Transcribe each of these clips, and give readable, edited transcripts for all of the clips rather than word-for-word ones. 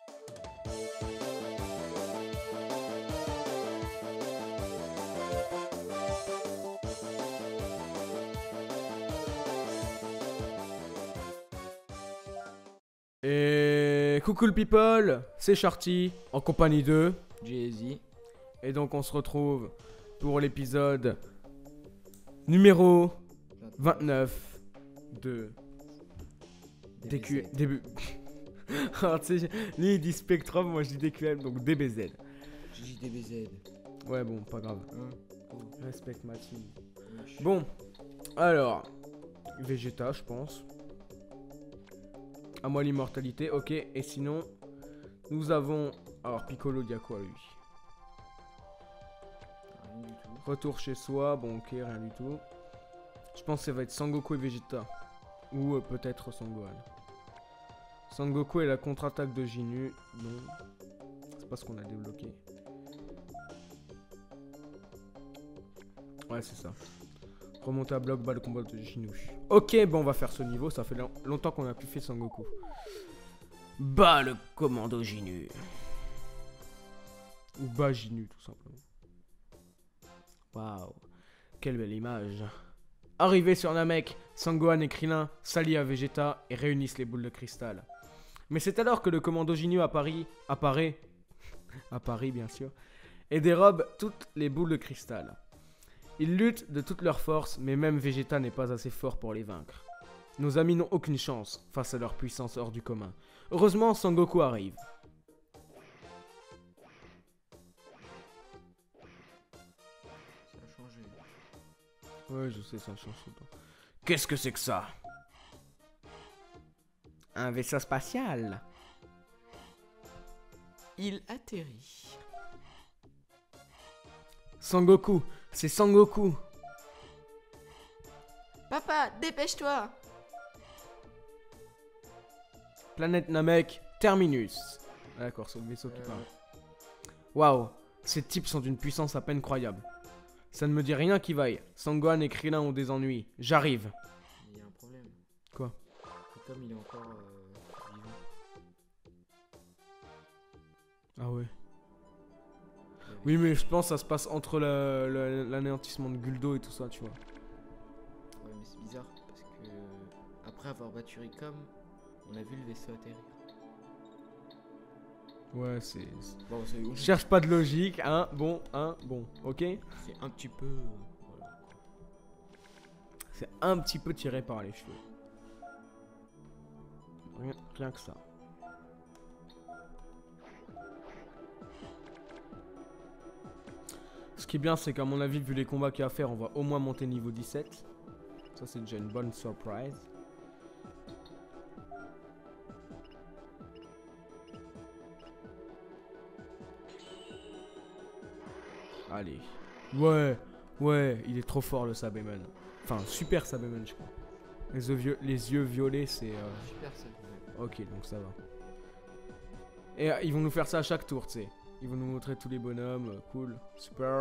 Et coucou le people, c'est Sharty en compagnie de Jay-Z. Et donc on se retrouve pour l'épisode numéro 29 de début. Alors tu sais, lui il dit Spectrum, moi je dis DQM, donc DBZ. J'ai dit DBZ. Ouais bon, pas grave. Hein oh. Respecte ma team. Bon, alors, Vegeta je pense. À moi l'immortalité, ok. Et sinon, nous avons... Alors Piccolo, il y a quoi lui? Rien du tout. Retour chez soi, bon ok, rien du tout. Je pense que ça va être Sangoku et Vegeta. Ou peut-être Sangohan. Sangoku et la contre-attaque de Ginu. Non. C'est pas ce qu'on a débloqué. Ouais, c'est ça. Remonter à bloc, bas le combat de Ginu. Ok, bon, on va faire ce niveau. Ça fait longtemps qu'on a plus fait Sangoku. Bas le commando Ginu. Ou bas Ginu, tout simplement. Waouh. Quelle belle image. Arrivé sur Namek, Sangohan et Krillin s'allient à Vegeta et réunissent les boules de cristal. Mais c'est alors que le commando Ginu apparaît, bien sûr, et dérobe toutes les boules de cristal. Ils luttent de toute leur force, mais même Vegeta n'est pas assez fort pour les vaincre. Nos amis n'ont aucune chance face à leur puissance hors du commun. Heureusement, Sangoku arrive. Ça a changé. Ouais, je sais, ça change tout le temps. Qu'est-ce que c'est que ça? Un vaisseau spatial. Il atterrit. Sangoku, c'est Sangoku. Papa, dépêche-toi! Planète Namek, Terminus. D'accord, c'est le vaisseau qui parle. Waouh, ces types sont d'une puissance à peine croyable. Ça ne me dit rien qui vaille. Sangohan et Krillin ont des ennuis. J'arrive. Il y a un problème. Quoi? Comme il est encore vivant. Ah ouais. Oui, mais je pense que ça se passe entre l'anéantissement de Guldo et tout ça, tu vois. Ouais, mais c'est bizarre parce que après avoir battu Ricom, on a vu le vaisseau atterrir. Ouais, c'est... Bon, c'est Je cherche pas de logique, hein, bon, ok? c'est un petit peu. Voilà. C'est un petit peu tiré par les cheveux. Rien que ça. Ce qui est bien, c'est qu'à mon avis, vu les combats qu'il y a à faire, on va au moins monter niveau 17. Ça, c'est déjà une bonne surprise. Allez. Ouais, il est trop fort le Sabeman. Enfin, super Sabeman, je crois. Les yeux violets, c'est... Super ça. Ok, donc ça va. Et ils vont nous faire ça à chaque tour, tu sais. Ils vont nous montrer tous les bonhommes. Cool. Super.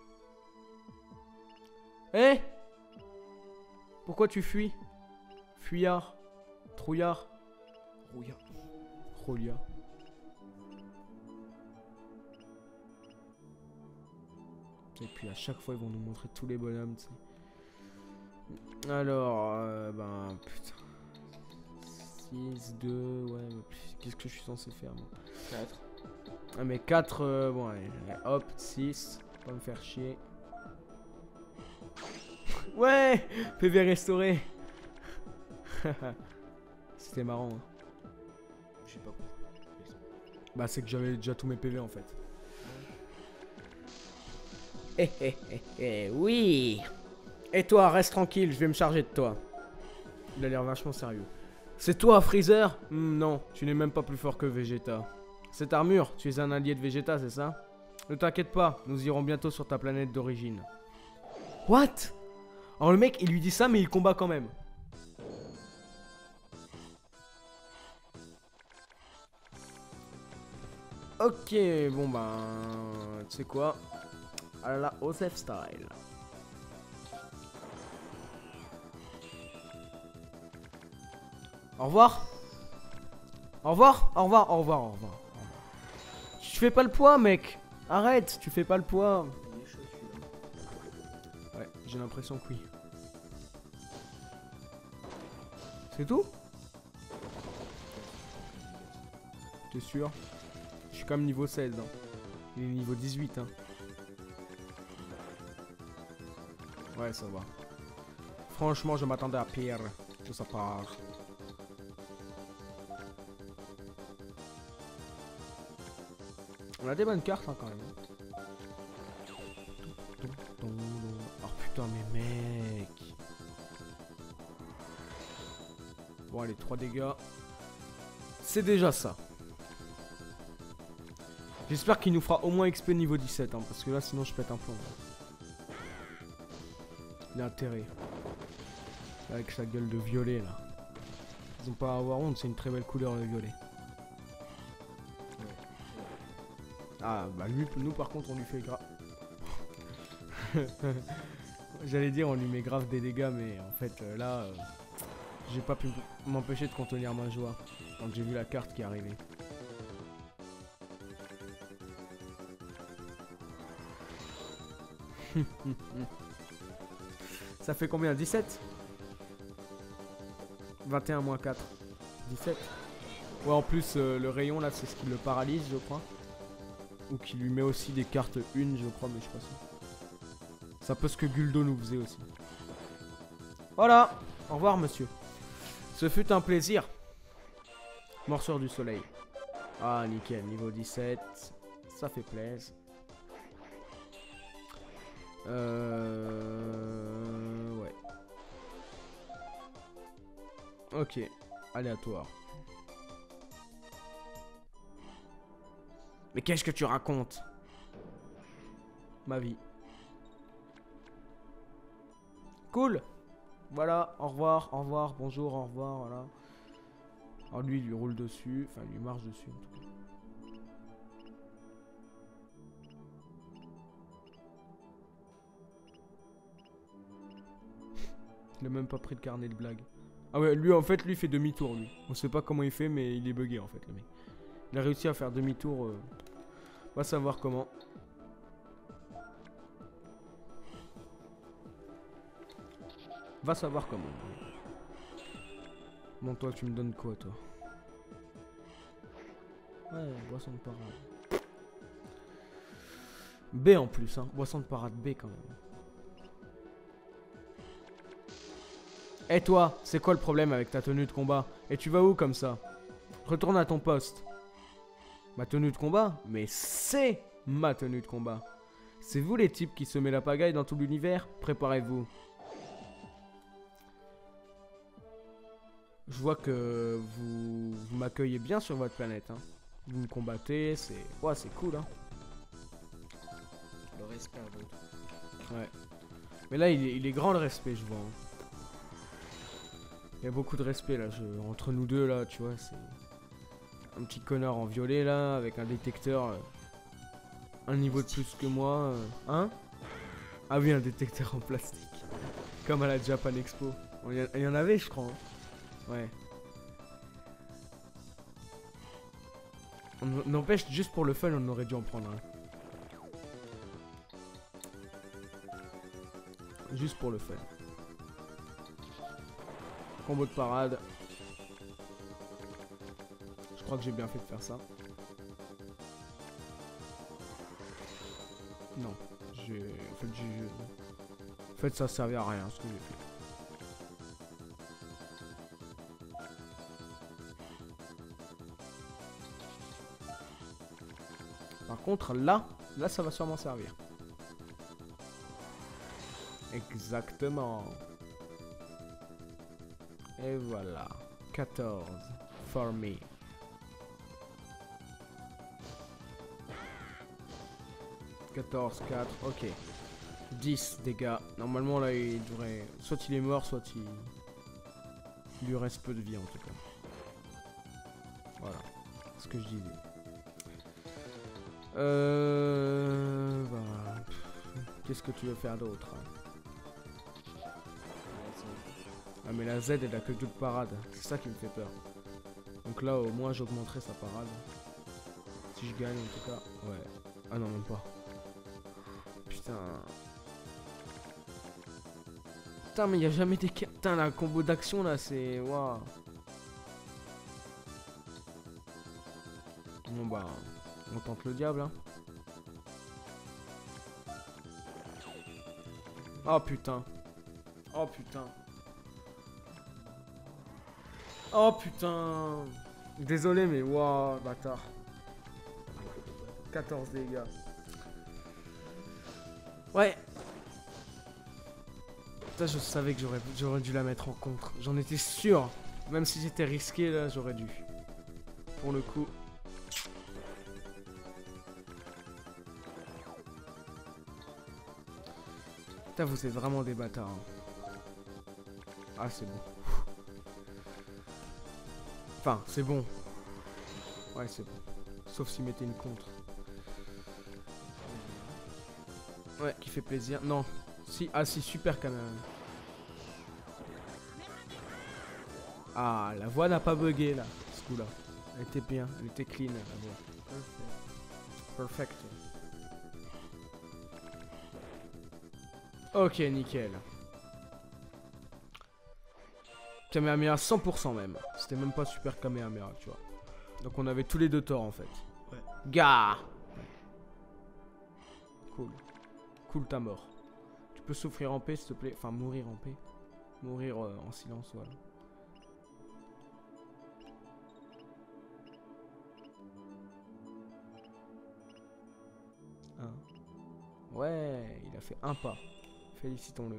Eh! Pourquoi tu fuis? Fuyard. Trouillard. Rouillard. Rouillard. Et puis à chaque fois, ils vont nous montrer tous les bonhommes, tu sais. Alors, ben, putain. 6, 2, ouais, qu'est-ce que je suis censé faire, moi? 4. Ah, mais 4, bon, allez, hop, 6, pas me faire chier. Ouais! PV restauré. C'était marrant, hein. Je sais pas quoi. Bah, c'est que j'avais déjà tous mes PV, en fait. Oui. Et toi, reste tranquille, je vais me charger de toi. Il a l'air vachement sérieux. C'est toi, Freezer? Non, tu n'es même pas plus fort que Vegeta. Cette armure, tu es un allié de Vegeta, c'est ça? Ne t'inquiète pas, nous irons bientôt sur ta planète d'origine. What? Alors le mec, il lui dit ça, mais il combat quand même. Ok, bon ben... Tu sais quoi? À la Osef style. Au revoir. Au revoir, au revoir, au revoir, au revoir. Au Tu fais pas le poids, mec. Arrête, tu fais pas le poids. Il est chaud celui-là. Ouais, j'ai l'impression que oui. C'est tout? T'es sûr? Je suis quand même niveau 16. Hein. Il est niveau 18. Hein. Ouais, ça va. Franchement, je m'attendais à pire de sa part. On a des bonnes cartes hein, quand même. Oh putain, mais mec. Bon, allez, 3 dégâts. C'est déjà ça. J'espère qu'il nous fera au moins XP niveau 17, hein, parce que là, sinon, je pète un plomb. Il a intérêt. Avec sa gueule de violet, là. Ils ont pas à avoir honte, c'est une très belle couleur, le violet. Ah, bah lui, nous, par contre, on lui fait grave... J'allais dire, on lui met grave des dégâts, mais en fait, là... j'ai pas pu m'empêcher de contenir ma joie quand j'ai vu la carte qui est arrivée. Ça fait combien? 17? 21 moins 4. 17. Ouais, en plus, le rayon là, c'est ce qui le paralyse, je crois. Ou qui lui met aussi des cartes 1, je crois, mais je suis pas sûr. C'est un peu ce que Guldo nous faisait aussi. Voilà. Au revoir, monsieur. Ce fut un plaisir. Morsure du soleil. Ah, nickel. Niveau 17. Ça fait plaisir. Ouais. Ok. Aléatoire. Mais qu'est-ce que tu racontes? Ma vie. Cool. Voilà, au revoir, bonjour, au revoir, voilà. Alors lui, il lui roule dessus, enfin, il lui marche dessus en tout cas. Il a même pas pris de carnet de blagues. Ah ouais, lui en fait, lui fait demi-tour, lui. On sait pas comment il fait, mais il est bugué en fait, le mec. Il a réussi à faire demi-tour. On va savoir comment. Va savoir comment. Bon, toi, tu me donnes quoi, toi? Ouais, boisson de parade. B en plus, hein. Boisson de parade B quand même. Et toi, c'est quoi le problème avec ta tenue de combat? Et tu vas où comme ça? Retourne à ton poste. Ma tenue de combat? Mais c'est ma tenue de combat. C'est vous les types qui semez la pagaille dans tout l'univers? Préparez-vous. Je vois que vous m'accueillez bien sur votre planète. Hein. Vous me combattez, c'est... Ouais, c'est cool, hein. Le respect à l'autre. Ouais. Mais là, il est grand le respect, je vois. Hein. Il y a beaucoup de respect, là. Entre nous deux, là, tu vois, c'est... Un petit connard en violet, là, avec un détecteur... un niveau de plus que moi. Hein? Ah oui, un détecteur en plastique. Comme à la Japan Expo. Il y en avait, je crois. Hein. Ouais. N'empêche, juste pour le fun, on aurait dû en prendre un. Juste pour le fun. Combo de parade. Je crois que j'ai bien fait de faire ça. Non. En fait, ça servait à rien ce que j'ai fait. Par contre, là, ça va sûrement servir. Exactement. Et voilà. 14. For me. 14, 4, ok. 10 dégâts. Normalement, là, il devrait... Soit il est mort, soit il lui reste peu de vie, en tout cas. Voilà. Ce que je disais. Bah, qu'est-ce que tu veux faire d'autre? Ah mais la Z elle a que toute parade, c'est ça qui me fait peur. Donc là au moins j'augmenterai sa parade. Si Si je gagne en tout cas. Ouais. Ah non, même pas. Putain. Putain, mais il y a jamais des... Putain, la combo d'action là, c'est... Waouh. Bon bah... On tente le diable, hein. Oh putain. Oh putain. Oh putain. Désolé, mais waouh, bâtard. 14 dégâts. Ouais. Putain, je savais que j'aurais dû la mettre en contre. J'en étais sûr. Même si j'étais risqué, là, j'aurais dû. Pour le coup. Putain, vous êtes vraiment des bâtards. Hein. Ah, c'est bon. Enfin, c'est bon. Ouais, c'est bon. Sauf s'il mettait une contre. Ouais, qui fait plaisir. Non. Si, ah si, super quand même. Ah, la voix n'a pas bugué là, ce coup-là. Elle était bien, elle était clean la voix. Perfect. Ok, nickel. Kamehameha 100% même. C'était même pas super Kamehameha, tu vois. Donc on avait tous les deux torts en fait. Ouais. Gars. Cool. Cool ta mort. Tu peux souffrir en paix s'il te plaît. Enfin mourir en paix. Mourir en silence, voilà. Ouais, il a fait un pas. Félicitons-le.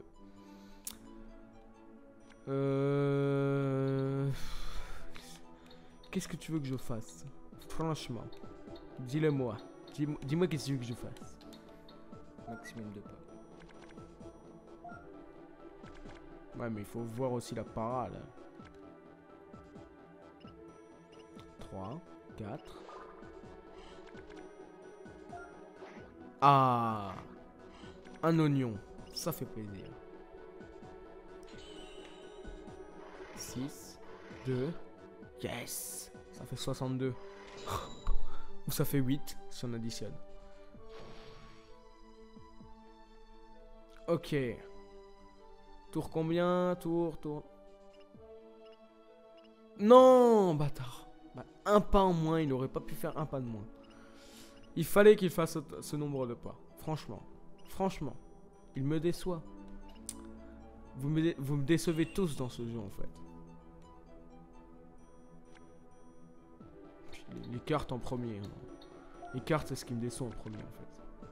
Qu'est-ce que tu veux que je fasse? Franchement. Dis-le-moi. Dis-moi qu'est-ce que tu veux que je fasse. Maximum de pas. Ouais, mais il faut voir aussi la parade. 3, 4. Ah, un oignon. Ça fait plaisir. 6, 2. Yes. Ça fait 62. Ou ça fait 8 si on additionne. Ok. Tour combien? Tour. Non, bâtard. Bah, un pas en moins, il aurait pas pu faire un pas de moins. Il fallait qu'il fasse ce nombre de pas. Franchement. Il me déçoit. Vous me décevez tous dans ce jeu en fait. Puis les cartes en premier. Hein. Les cartes c'est ce qui me déçoit en premier en fait.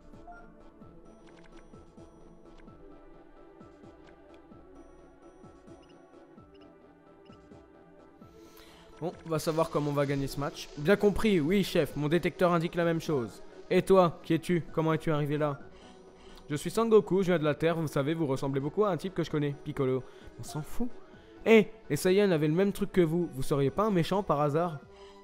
Bon, on va savoir comment on va gagner ce match. Bien compris, oui chef, mon détecteur indique la même chose. Et toi, qui es-tu? Comment es-tu arrivé là? Je suis Sangoku, je viens de la Terre, vous savez, vous ressemblez beaucoup à un type que je connais, Piccolo. On s'en fout. Eh, les Saiyans avaient le même truc que vous seriez pas un méchant par hasard?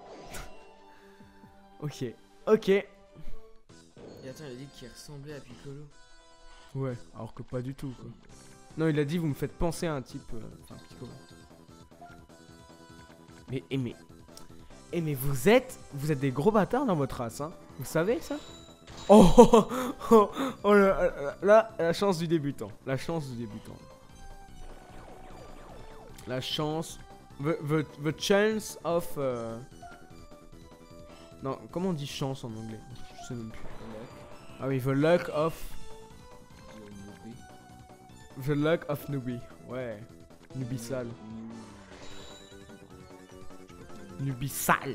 Ok. Et attends, il a dit qu'il ressemblait à Piccolo. Ouais, alors que pas du tout quoi. Non, il a dit vous me faites penser à un type... Enfin, Piccolo. Mais vous êtes des gros bâtards dans votre race, hein. Vous savez ça? Oh là, la chance du débutant. The chance of... Non, comment on dit chance en anglais? Je sais même plus. Ah oui, the luck of Newbie. Ouais. Newbie sale. Newbie sale.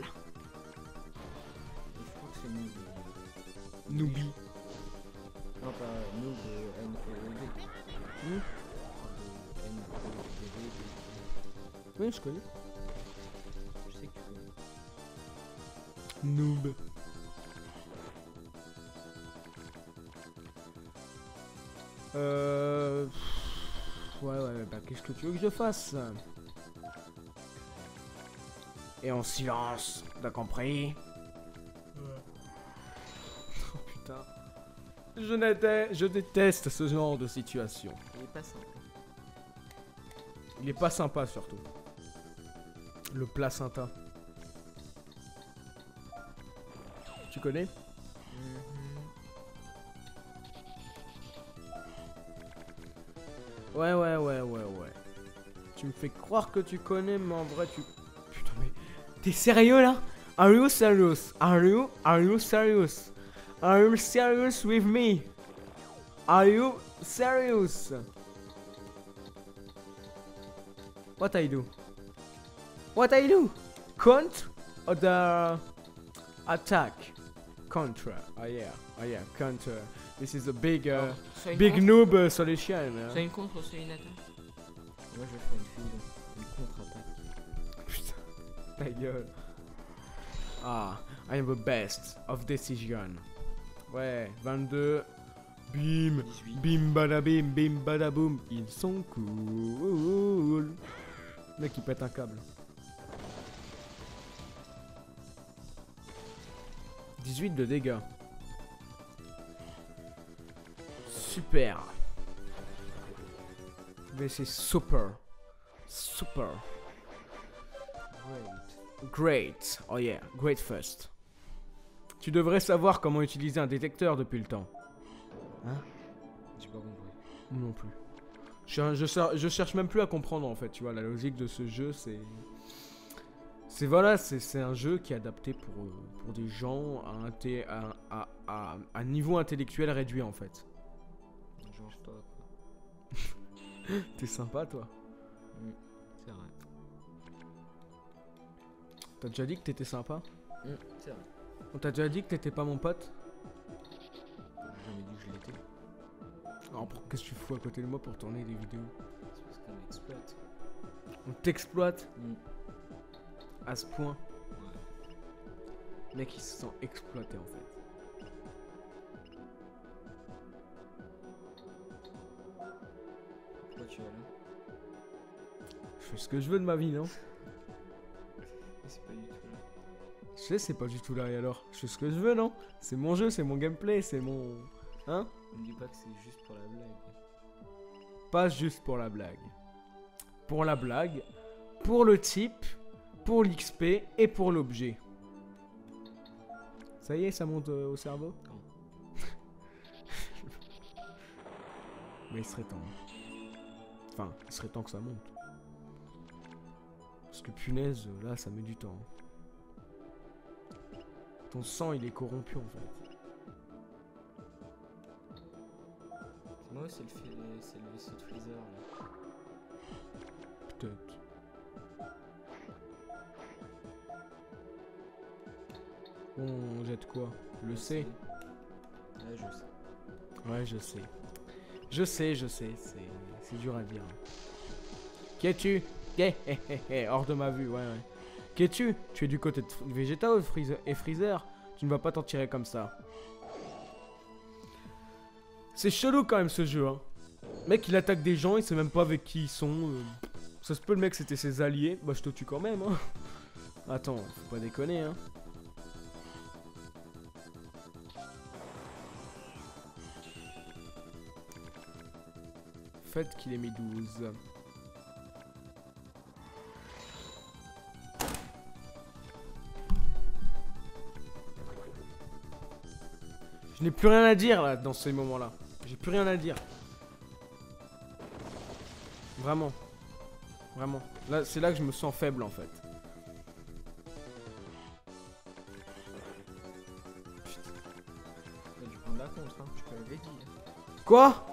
Je crois que c'est Noob. Newbie. Non, pas Noob, N-O-O-B. Oui, je connais. Je sais que tu connais. Noob. Ouais, bah qu'est-ce que tu veux que je fasse? Et en silence, t'as compris? Oh putain. Je déteste ce genre de situation. Il est pas simple. Il est pas sympa surtout. Le placenta. Tu connais? Ouais. Tu me fais croire que tu connais, mais en vrai, tu... Putain, mais... T'es sérieux, là? Are you serious? Are you serious? Are you serious with me? Are you serious? What I do? What I do? Count or the attack? Counter. Oh yeah, counter. This is a big, Soit une big contre, noob solution. Hein. soit une contre, soit une attaque. Moi je vais faire une fusion, une contre-attaque. Putain, ta gueule. Ah, I am the best of decision. Ouais, 22. Bim, 18. bim badaboum. Ils sont cool. Le mec, il pète un câble. 18 de dégâts. Super. Mais c'est super. Super. Great. Oh yeah, great first. Tu devrais savoir comment utiliser un détecteur depuis le temps. Hein? J'ai pas compris. Non plus. Je cherche même plus à comprendre en fait, tu vois, la logique de ce jeu, c'est... C'est un jeu qui est adapté pour des gens à un niveau intellectuel réduit en fait. Genre toi quoi. T'es sympa toi. C'est vrai. T'as déjà dit que t'étais sympa? C'est vrai. On t'a déjà dit que t'étais pas mon pote? J'ai jamais dit que je l'étais. Alors qu'est-ce que tu fous à côté de moi pour tourner des vidéos? C'est parce qu'on exploite. On t'exploite à ce point. Ouais. Mec, il se sent exploité en fait. Pourquoi tu vas là? Je fais ce que je veux de ma vie, non? Mais c'est pas du tout là. Je sais, c'est pas du tout là et alors. Je fais ce que je veux, non? C'est mon jeu, c'est mon gameplay, c'est mon... Hein? Ne me dis pas que c'est juste pour la blague. Pas juste pour la blague. Pour la blague, pour le type, pour l'XP et pour l'objet. Ça y est, ça monte au cerveau? Non. Mais il serait temps. Enfin, il serait temps que ça monte. Parce que punaise, là, ça met du temps. Ton sang, il est corrompu en fait. Moi, c'est le vaisseau de Freezer là. Peut-être. On jette quoi? Le C? Là, je sais. Ouais, je sais. Je sais. C'est dur à dire. Qui es-tu? Hors de ma vue, ouais. Qui es-tu? Tu es du côté de Vegeta ou Freezer? Tu ne vas pas t'en tirer comme ça. C'est chelou quand même ce jeu, hein. Mec, il attaque des gens, il sait même pas avec qui ils sont. Ça se peut, le mec, c'était ses alliés. Bah, je te tue quand même, hein. Attends, faut pas déconner, hein. Faites qu'il ait mis 12. Je n'ai plus rien à dire là dans ces moments-là. J'ai plus rien à dire. Vraiment. Vraiment. Là, c'est là que je me sens faible en fait. T'as dû prendre la contre, hein. Je te l'avais dit. Quoi?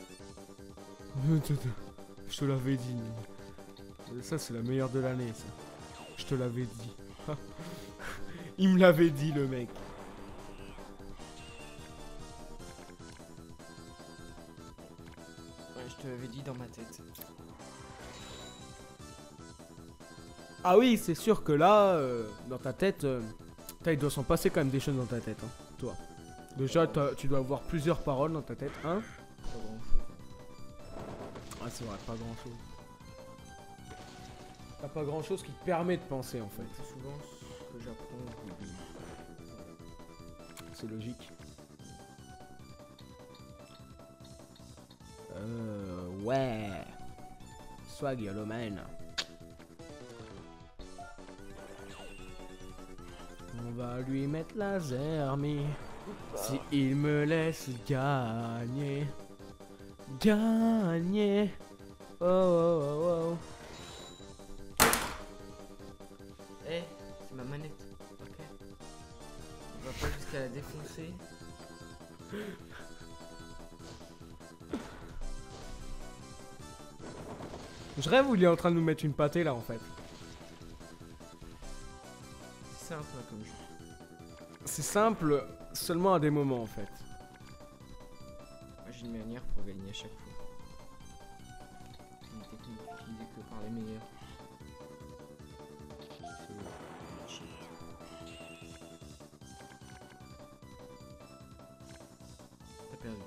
Je te l'avais dit. Ça, c'est la meilleure de l'année, ça. Je te l'avais dit. Il me l'avait dit, le mec. Ouais, je te l'avais dit dans ma tête. Ah oui, c'est sûr que là, dans ta tête, il doit s'en passer quand même des choses dans ta tête, hein, toi. Déjà, tu dois avoir plusieurs paroles dans ta tête, hein? Pas grand chose. Ah, c'est vrai, pas grand chose. T'as pas grand chose qui te permet de penser en fait. C'est souvent ce que j'apprends, j'oublie. C'est logique. Ouais. Swag yellow man. va lui mettre la zermie. Si il me laisse gagner. Gagner. Oh oh oh oh. Eh, c'est ma manette. Ok. On va pas jusqu'à la défoncer. Je rêve où il est en train de nous mettre une pâtée là en fait. C'est simple hein, comme jeu. C'est simple seulement à des moments en fait. Moi j'ai une manière pour gagner à chaque fois. Une technique utilisée que par les meilleurs. C'est cheat. T'as perdu.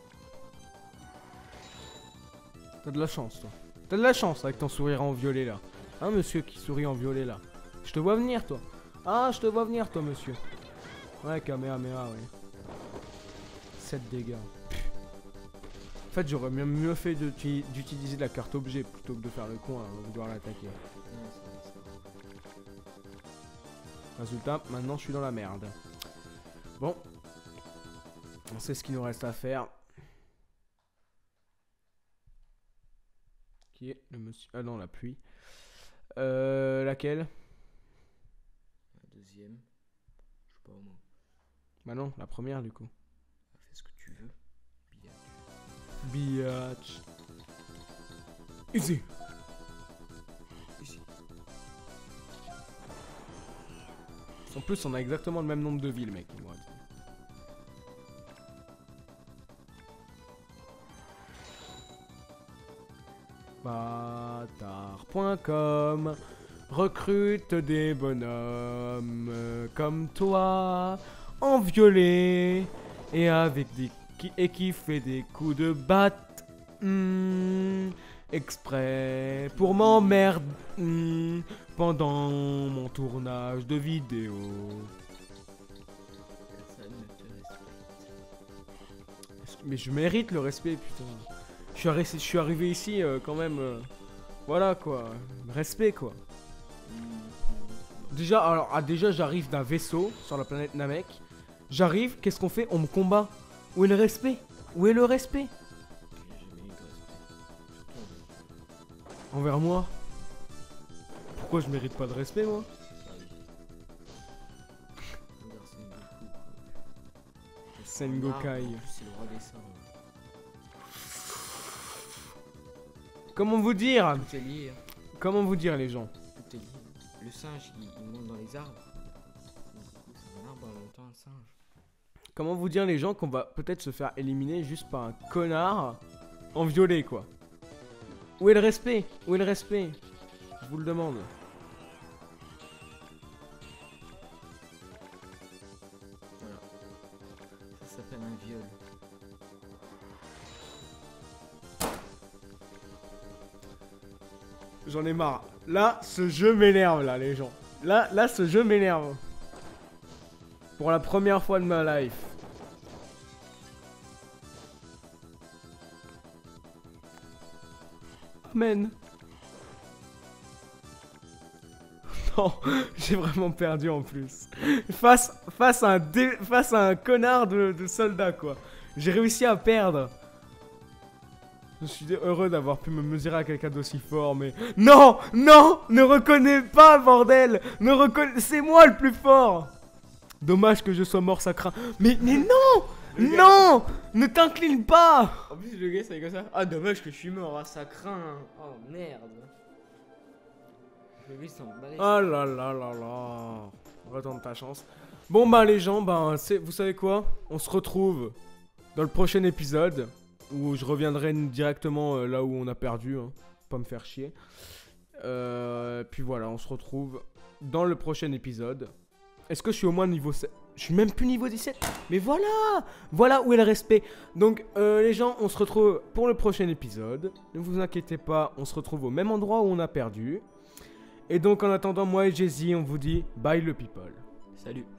T'as de la chance toi. T'as de la chance avec ton sourire en violet là. Hein monsieur qui sourit en violet là. Je te vois venir toi. Ah je te vois venir toi monsieur. Ouais Kamehameha ouais. 7 dégâts. En fait j'aurais même mieux fait d'utiliser la carte objet plutôt que de faire le con avant de devoir l'attaquer. Ouais, c'est vrai. Résultat, maintenant je suis dans la merde. Bon. On sait ce qu'il nous reste à faire. Qui est le monsieur... Ah non, la pluie. Laquelle? La deuxième. Je sais pas au moins. Bah non, la première du coup. Fais ce que tu veux. Biatch. Easy. Ici. En plus, on a exactement le même nombre de villes, mec. Moi, Bâtard.com recrute des bonhommes comme toi en violet et avec des qui fait des coups de batte exprès pour m'emmerder pendant mon tournage de vidéo. Personne ne te respecte. Mais je mérite le respect, putain. Je suis arrivé ici quand même. Voilà quoi. Respect quoi. Déjà, alors, déjà j'arrive d'un vaisseau sur la planète Namek. J'arrive, qu'est-ce qu'on fait? On me combat. Où est le respect? Où est le respect? J'ai jamais eu de respect. Surtout Envers moi? Pourquoi je mérite pas de respect moi? regarde Sengoku. Sengokai. En plus, c'est le roi des singes. Comment vous dire? Tout est lié. Hein. Comment vous dire les gens? Tout est lié. Le singe, il monte dans les arbres. Donc, du coup, c'est un arbre en même temps un singe. Comment vous dire les gens qu'on va peut-être se faire éliminer juste par un connard en violet quoi? Où est le respect? Où est le respect? Je vous le demande. Voilà. Ça s'appelle un viol. J'en ai marre. Là, ce jeu m'énerve là les gens. Là, ce jeu m'énerve. Pour la première fois de ma life. Amen. Non, j'ai vraiment perdu en plus. Face à un connard de soldat quoi. J'ai réussi à perdre. Je suis heureux d'avoir pu me mesurer à quelqu'un d'aussi fort, mais... Non! Non! Ne reconnais pas, bordel! C'est moi le plus fort! Dommage que je sois mort, ça craint. Mais non! Non! Ne t'incline pas! En plus, le gars, c'est comme ça. Ah, dommage que je suis mort, ah, ça craint. Oh merde. Le gars, il s'en bat les Oh là là là là. Retente ta chance. Bon, bah, les gens, bah, vous savez quoi? On se retrouve dans le prochain épisode. Où je reviendrai directement là où on a perdu, hein. Pas me faire chier. Puis voilà, on se retrouve dans le prochain épisode. Est-ce que je suis au moins niveau 7? Je suis même plus niveau 17. Mais voilà! Voilà où est le respect. Donc les gens, on se retrouve pour le prochain épisode. Ne vous inquiétez pas, on se retrouve au même endroit où on a perdu. Et donc en attendant, moi et Jay-Z, on vous dit bye le people. Salut.